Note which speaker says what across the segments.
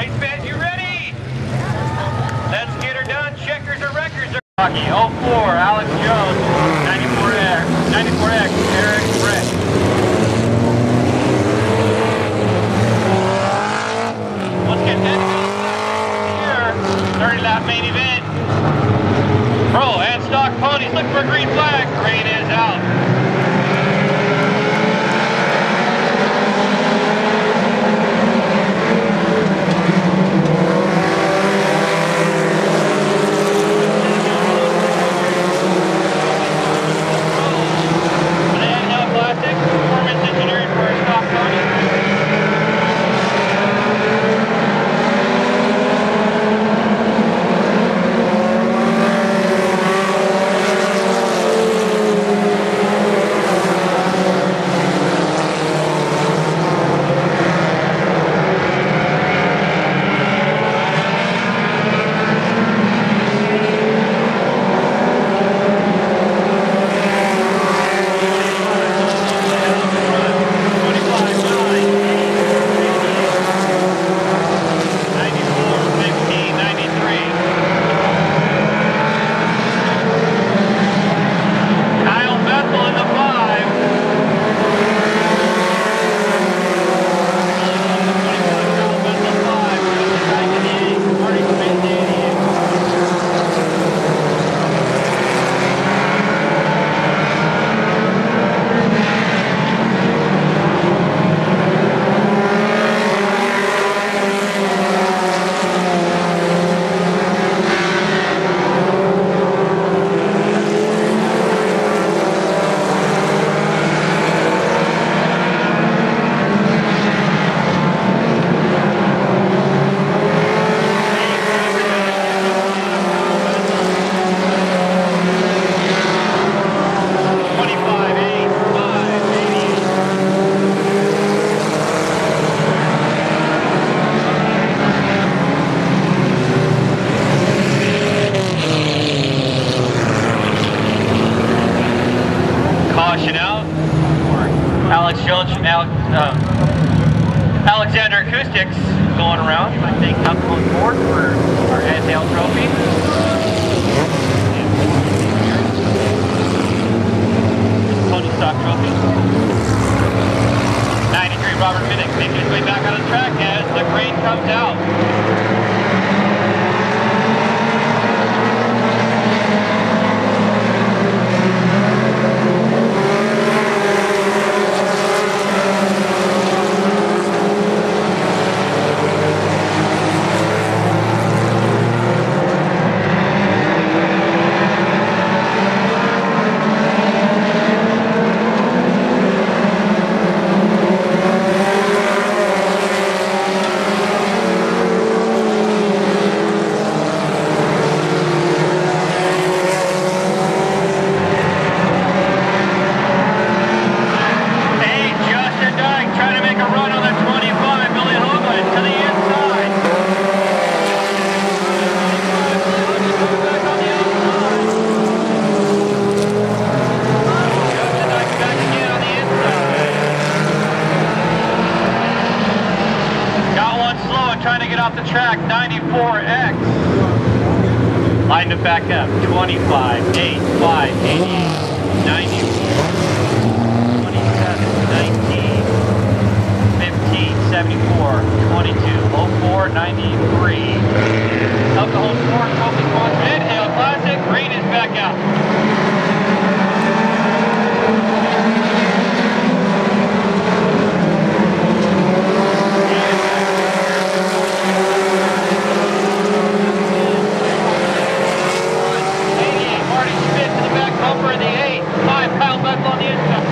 Speaker 1: Race fans, you ready? Let's get her done. Checkers or records. 04, Alex Jones. 94X, Eric Brett. Let's get that here. 30-lap main event. Pro and stock ponies. Look for a green flag. Green is out. Alex Jones from Alexander Acoustics going around. I think up on board for our handheld trophy. Pony stock trophy. 93 Robert Minnick making his way back on the track as the green comes out. Trying to get off the track, 94X. Line it back up, 25, 8, 5, 88, 90, 27, 19, 15, 74, 22, 04, 93. Alcohol Sport Trophy Sponsor Inhale Classic, green is back out. Bumper in the 8, 5 Kyle Bethel on the inside.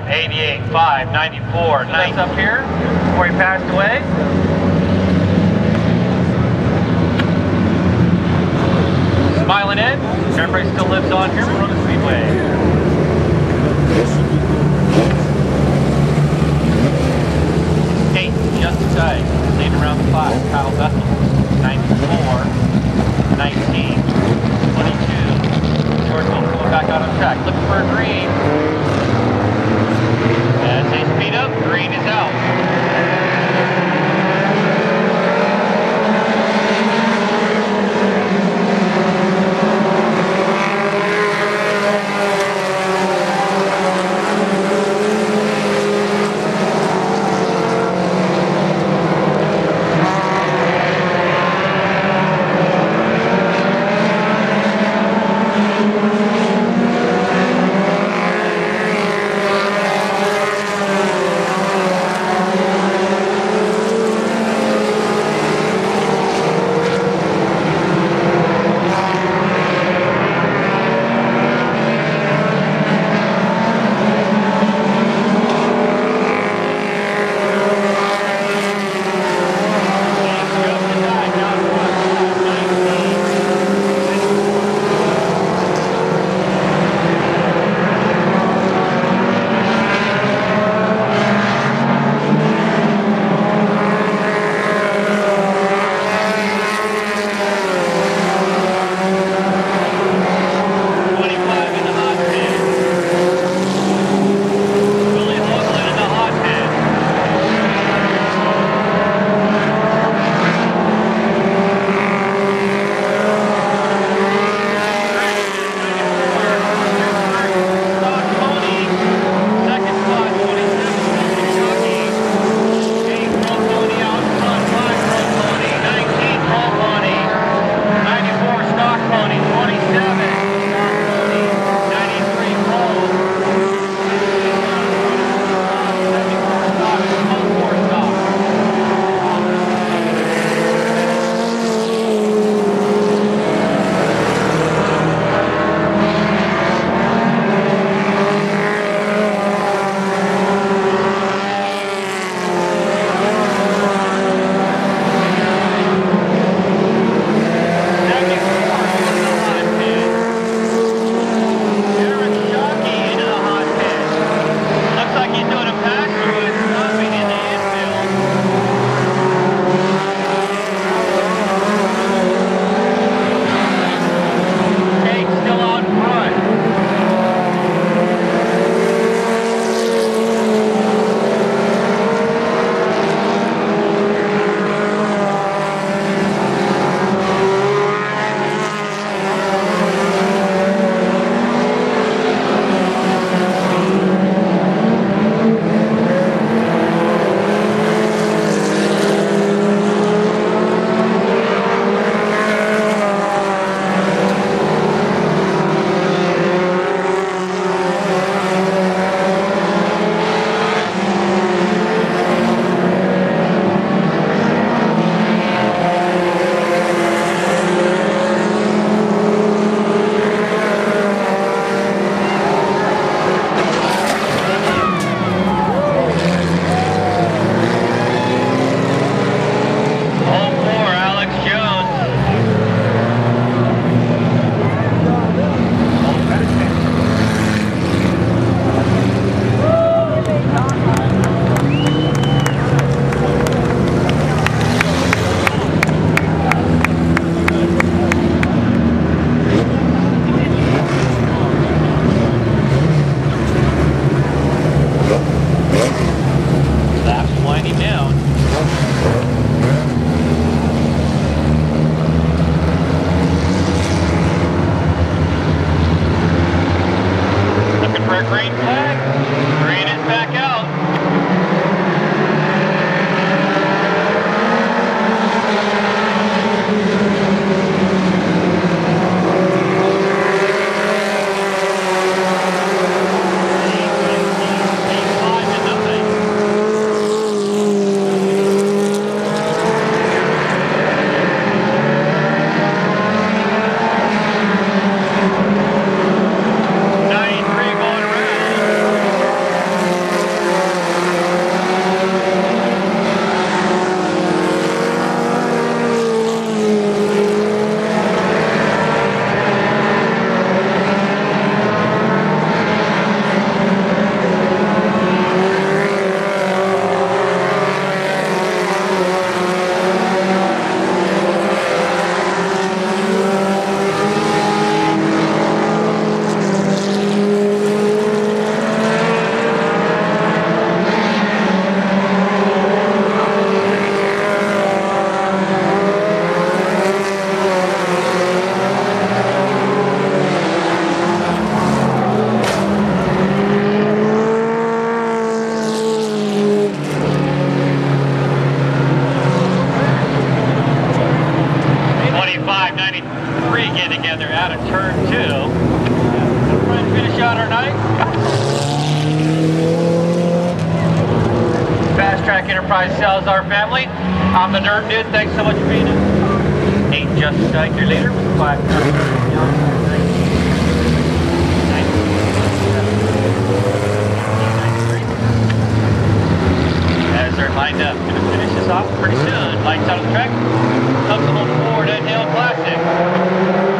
Speaker 1: 88, 5, 94, nice up here before he passed away. Smiling Ed, everybody still lives on here, Monona Speedway. Justin Guy, staying around the 5, Kyle Bethel, 94, 19, 22. George Wilson going back out on track, looking for a green. As they speed up, green is out. and they're out of turn 2. Try to finish out our night. Fast Track Enterprise Salazar family. I'm the Nerd Dude. Thanks so much for being here. Ain't Justin Dyke, your leader, with 5 as they're lined up. Going to finish this off pretty soon. Lights out of the track. Oklahoma Ford Ed Hale Classic.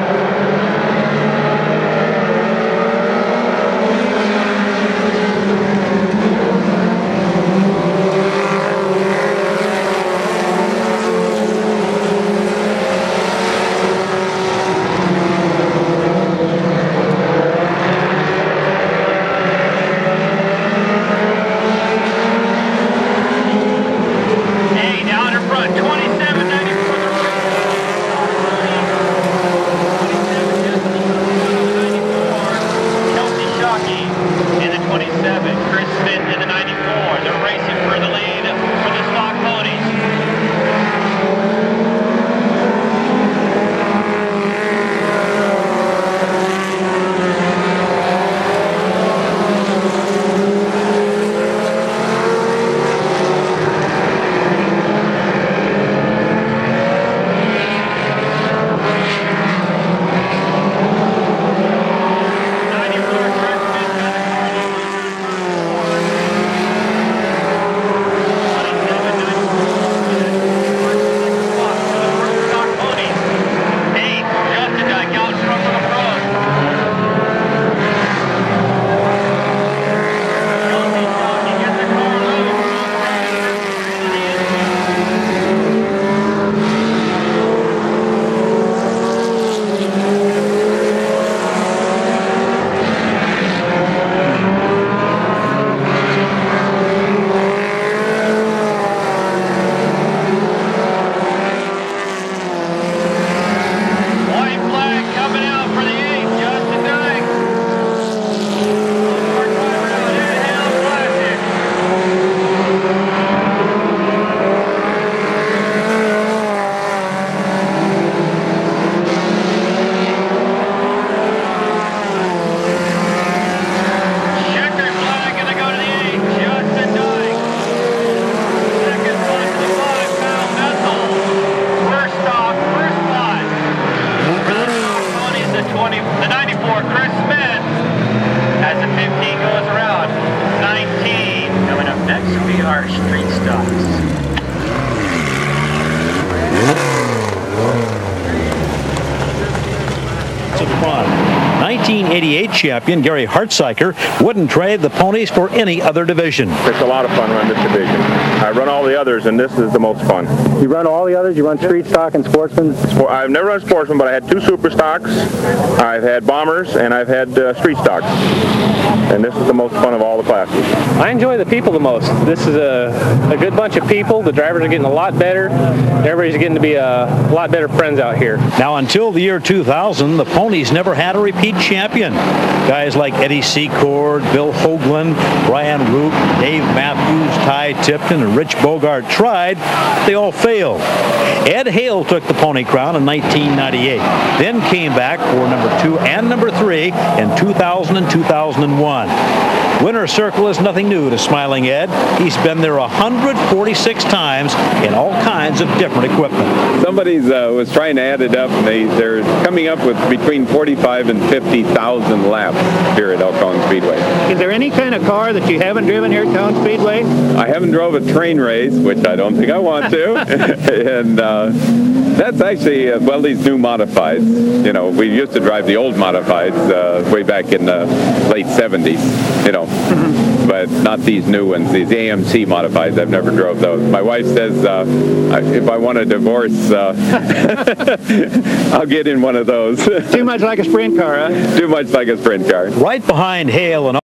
Speaker 1: The 94, Chris Smith, as the 15 goes around. 19. Coming up next, we are Street Stocks.
Speaker 2: To the front. 1988 champion Gary Hartsiker wouldn't trade the ponies for any other division.
Speaker 3: It's a lot of fun running this division. I run all the others, and this is the most fun.
Speaker 4: You run all the others? You run Street Stock and Sportsman?
Speaker 3: I've never run Sportsman, but I had 2 Super Stocks. I've had Bombers, and I've had Street Stocks. And this is the most fun of all the classes.
Speaker 5: I enjoy the people the most. This is a good bunch of people. The drivers are getting a lot better. Everybody's getting to be a lot better friends out here.
Speaker 2: Now, until the year 2000, the ponies never had a repeat champion. Guys like Eddie Secord, Bill Hoagland, Brian Root, Dave Matthews, Ty Tipton, and Rich Bogart tried. They all failed. Ed Hale took the pony crown in 1998, then came back for number 2 and number 3 in 2000 and 2001. Winner's Circle is nothing new to Smiling Ed. He's been there 146 times in all kinds of different equipment.
Speaker 6: Somebody was trying to add it up, and they're coming up with between 45 and 50,000 laps here at Elk Collins Speedway.
Speaker 4: Is there any kind of car that you haven't driven here at Collins Speedway?
Speaker 6: I haven't drove a train race, which I don't think I want to, and that's actually, well, these new modifieds. You know, we used to drive the old modifieds way back in the late 70s, you know, but not these new ones, these AMC modifieds. I've never drove those. My wife says if I want a divorce, I'll get in one of those.
Speaker 4: Too much like a sprint car, huh?
Speaker 6: Too much like a sprint car.
Speaker 2: Right behind Hale and